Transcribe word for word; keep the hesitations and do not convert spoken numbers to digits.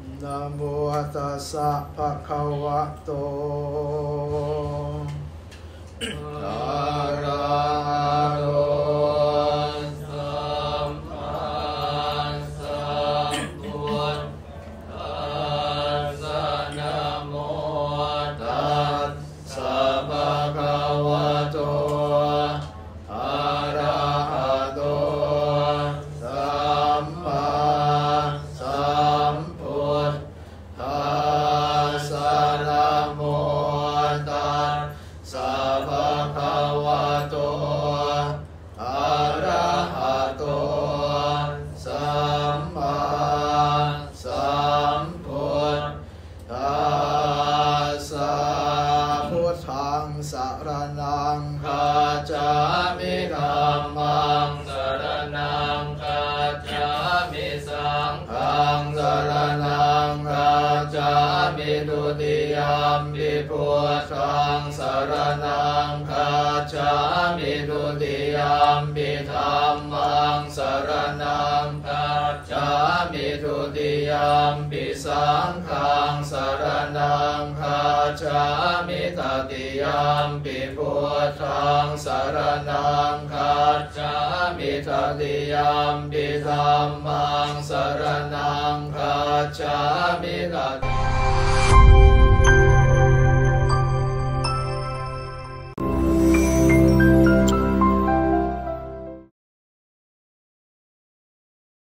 นะโมตัสสะภะคะวะโตอะระหะโตสัมมาสัมพุทธัสสะนะโมตัสสะภะคะวะโตอะระหะโตสัมมาสัมพุทธัสสะนะโมตัสสะภะคะวะโตอะระหะโตสัมมาสัมพุทธัสสะพุทธังสรณังคัจฉามิธัมมังสรณังคัจฉามิสังฆังสรณังคัจฉามิทุติยัมปิพุทธังสรณังคัจฉามิทุติยัมปิธัมมังสรณังคัจฉามิทุติยัมปิสังฆังสรณังคัจฉามิตติยัมปิพุทธังสรณังคัจฉามิตติยัมปิธัมมังสรณังคัจฉามิตติ